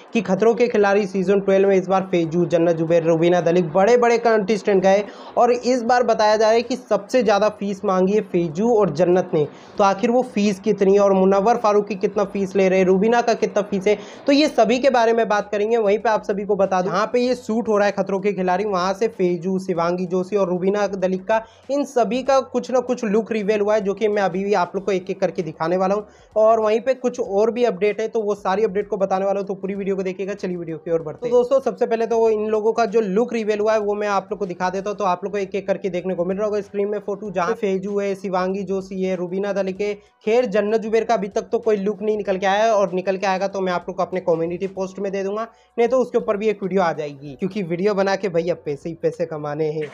कि खतरों के खिलाड़ी सीजन 12 में इस बार फैजू, जन्नत जुबैर, रुबीना दलिक बड़े बड़े कंटेस्टेंट गए और इस बार बताया जा रहा है कि सबसे ज़्यादा फीस मांगी है फैजू और जन्नत ने। तो आखिर वो फीस कितनी है और मुनव्वर फारूकी कितना फीस ले रहे हैं, रुबीना का कितना फीस है, तो ये सभी के बारे में बात करेंगे। वहीं पे आप सभी को बता दूं, यहाँ पे ये शूट हो रहा है खतरों के खिलाड़ी, वहाँ से फैजू, शिवांगी जोशी और रुबीना दलिक का, इन सभी का कुछ ना कुछ लुक रिवील हुआ है, जो कि मैं अभी भी आप लोग को एक एक करके दिखाने वाला हूँ। और वहीं पे कुछ और भी अपडेट है, तो वो सारी अपडेट को बताने वाला हूँ, तो पूरी वीडियो को देखिएगा। चलिए वीडियो की ओर बढ़ते हैं। तो दोस्तों सबसे पहले तो इन लोगों का जो लुक रिवील हुआ है वो मैं आप लोग को दिखा देता हूँ, तो आप लोग को एक एक करके देखने को मिल रहा होगा स्क्रीन में फोटो, जहाँ फैजू है, शिवांगी जोशी है, रुबीना दलिक है। खैर जन्नत जुबैर का अभी तक तो कोई लुक नहीं निकल के आया है, और निकल के आएगा तो मैं आप लोग को अपने कम्युनिटी पोस्ट में दे दूंगा, नहीं तो उसके ऊपर भी एक वीडियो आ जाएगी, क्योंकि वीडियो बना के भैया पैसे ही पैसे कमाने हैं।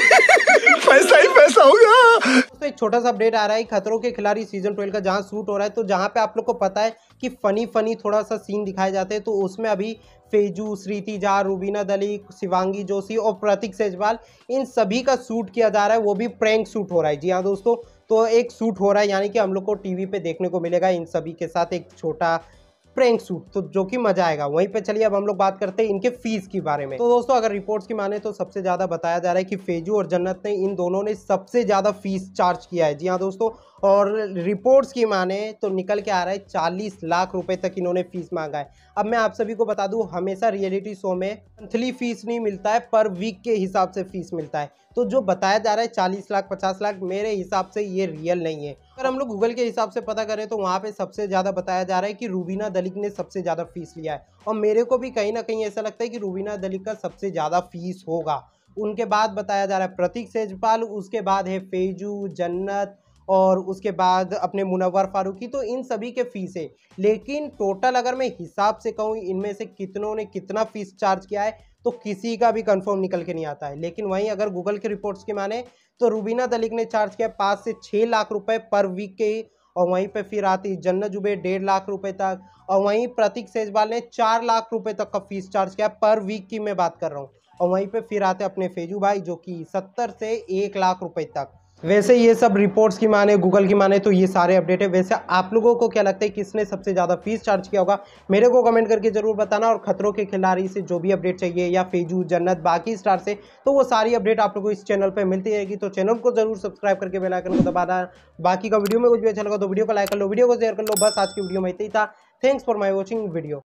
पैसा ही पैसा होगा। तो एक छोटा सा अपडेट आ रहा है खतरों के खिलाड़ी सीजन 12 का, जहां शूट हो रहा है, तो जहां पे आप लोग को पता है कि फनी थोड़ा सा सीन दिखाए जाते हैं, तो उसमें अभी फैजू, श्रीति झा, रुबीना दलिक, शिवांगी जोशी और प्रतीक सेजवाल, इन सभी का शूट किया जा रहा है, वो भी प्रैंक शूट हो रहा है। जी हाँ दोस्तों, तो एक शूट हो रहा है, यानी कि हम लोग को टीवी पे देखने को मिलेगा इन सभी के साथ एक छोटा प्रैंक शूट, तो जो कि मजा आएगा। वहीं पे चलिए अब हम लोग बात करते हैं इनके फीस के बारे में। तो दोस्तों अगर रिपोर्ट्स की माने तो सबसे ज्यादा बताया जा रहा है कि फैजू और जन्नत ने, इन दोनों ने सबसे ज्यादा फीस चार्ज किया है। जी हाँ दोस्तों, और रिपोर्ट्स की माने तो निकल के आ रहा है 40 लाख रुपए तक इन्होंने फीस मांगा है। अब मैं आप सभी को बता दूं, हमेशा रियलिटी शो में मंथली फीस नहीं मिलता है, पर वीक के हिसाब से फीस मिलता है। तो जो बताया जा रहा है 40 लाख 50 लाख, मेरे हिसाब से ये रियल नहीं है। अगर हम लोग गूगल के हिसाब से पता करें तो वहाँ पे सबसे ज़्यादा बताया जा रहा है कि रुबीना दलिक ने सबसे ज़्यादा फीस लिया है, और मेरे को भी कहीं ना कहीं ऐसा लगता है कि रुबीना दलिक का सबसे ज़्यादा फीस होगा। उनके बाद बताया जा रहा है प्रतीक सेजपाल, उसके बाद है फैजू, जन्नत, और उसके बाद अपने मुनव्वर फारूकी, तो इन सभी के फीस है। लेकिन टोटल अगर मैं हिसाब से कहूँ इनमें से कितनों ने कितना फीस चार्ज किया है, तो किसी का भी कंफर्म निकल के नहीं आता है। लेकिन वहीं अगर गूगल के रिपोर्ट्स की माने तो रुबीना दलिक ने चार्ज किया 5 से 6 लाख रुपए पर वीक के ही, और वहीं पे फिर आती जन्नत जुबैर 1.5 लाख रुपए तक, और वहीं प्रतीक सेजवाल ने 4 लाख रुपए तक का फीस चार्ज किया पर वीक की मैं बात कर रहा हूँ। और वहीं पे फिर आते अपने फैजू भाई, जो कि 70 से 1 लाख रुपए तक। वैसे ये सब रिपोर्ट्स की माने, गूगल की माने, तो ये सारे अपडेट है। वैसे आप लोगों को क्या लगता है किसने सबसे ज़्यादा फीस चार्ज किया होगा, मेरे को कमेंट करके जरूर बताना। और खतरों के खिलाड़ी से जो भी अपडेट चाहिए, या फैजू, जन्नत, बाकी स्टार से, तो वो सारी अपडेट आप लोगों को इस चैनल पे मिलती रहेगी। तो चैनल को जरूर सब्सक्राइब करके बेल आइकन को दबाना। बाकी का वीडियो में कुछ भी अच्छा लगा तो वीडियो को लाइक कर लो, वीडियो को शेयर कर लो। बस आज की वीडियो में इतना ही था। Thanks for my watching video.